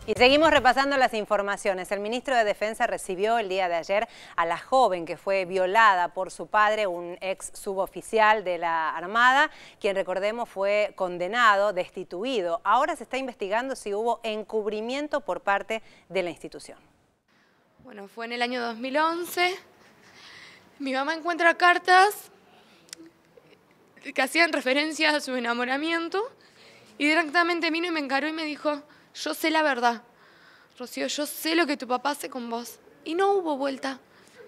Y seguimos repasando las informaciones. El ministro de Defensa recibió el día de ayer a la joven que fue violada por su padre, un ex suboficial de la Armada, quien, recordemos, fue condenado, destituido. Ahora se está investigando si hubo encubrimiento por parte de la institución. Bueno, fue en el año 2011. Mi mamá encuentra cartas que hacían referencia a su enamoramiento y directamente vino y me encaró y me dijo: yo sé la verdad, Rocío, yo sé lo que tu papá hace con vos. Y no hubo vuelta.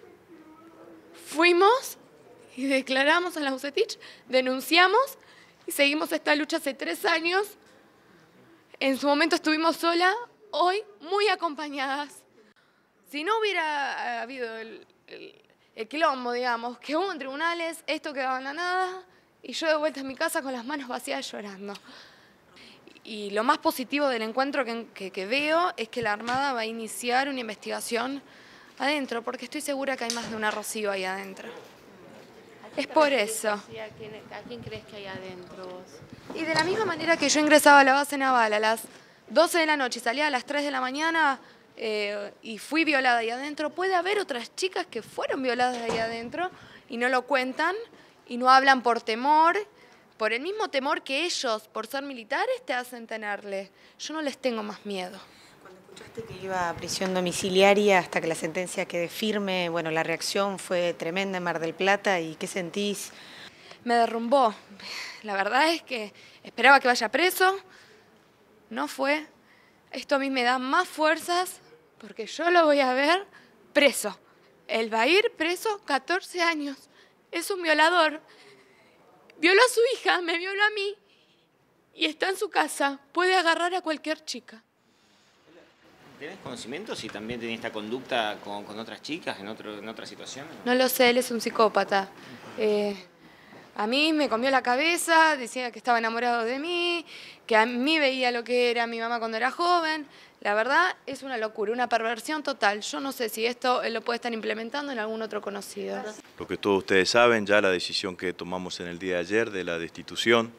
Fuimos y declaramos a la UCETIC, denunciamos y seguimos esta lucha hace 3 años. En su momento estuvimos solas, hoy muy acompañadas. Si no hubiera habido el quilombo, digamos, que hubo en tribunales, esto quedaba en la nada y yo de vuelta en mi casa con las manos vacías llorando. Y lo más positivo del encuentro que veo es que la Armada va a iniciar una investigación adentro, porque estoy segura que hay más de una Rocío ahí adentro. Es por eso. ¿A quién crees que hay adentro vos? Y de la misma manera que yo ingresaba a la base naval a las 12 de la noche y salía a las 3 de la mañana y fui violada ahí adentro, puede haber otras chicas que fueron violadas ahí adentro y no lo cuentan y no hablan por temor. Por el mismo temor que ellos, por ser militares, te hacen tenerle. Yo no les tengo más miedo. Cuando escuchaste que iba a prisión domiciliaria hasta que la sentencia quede firme, bueno, la reacción fue tremenda en Mar del Plata. ¿Y qué sentís? Me derrumbó. La verdad es que esperaba que vaya preso. No fue. Esto a mí me da más fuerzas porque yo lo voy a ver preso. Él va a ir preso 14 años. Es un violador. Violó a su hija, me violó a mí y está en su casa. Puede agarrar a cualquier chica. ¿Tenés conocimiento si también tenía esta conducta con otras chicas en otras situaciones? No lo sé, él es un psicópata. A mí me comió la cabeza, decía que estaba enamorado de mí, que a mí veía lo que era mi mamá cuando era joven. La verdad es una locura, una perversión total. Yo no sé si esto él lo puede estar implementando en algún otro conocido. Lo que todos ustedes saben, ya la decisión que tomamos en el día de ayer de la destitución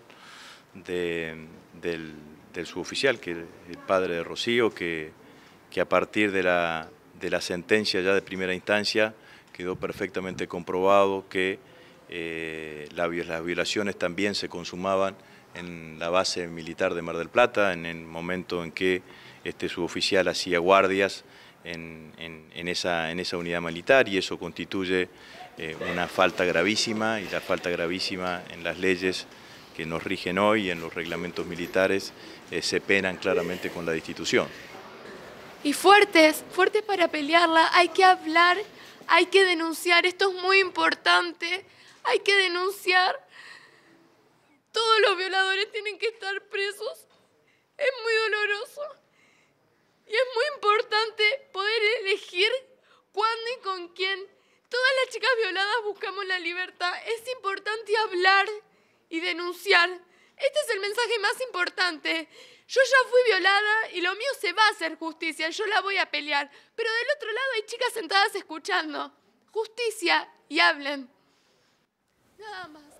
del suboficial, que es el padre de Rocío, que a partir de la sentencia ya de primera instancia quedó perfectamente comprobado que las violaciones también se consumaban en la base militar de Mar del Plata, en el momento en que este suboficial hacía guardias en esa unidad militar, y eso constituye una falta gravísima, y la falta gravísima en las leyes que nos rigen hoy, en los reglamentos militares, se penan claramente con la destitución. Y fuertes para pelearla, hay que hablar, hay que denunciar, esto es muy importante, hay que denunciar. Todos los violadores tienen que estar presos, es muy doloroso. Y es muy importante poder elegir cuándo y con quién. Todas las chicas violadas buscamos la libertad. Es importante hablar y denunciar. Este es el mensaje más importante. Yo ya fui violada y lo mío se va a hacer justicia. Yo la voy a pelear. Pero del otro lado hay chicas sentadas escuchando. Justicia y hablen. Nada más.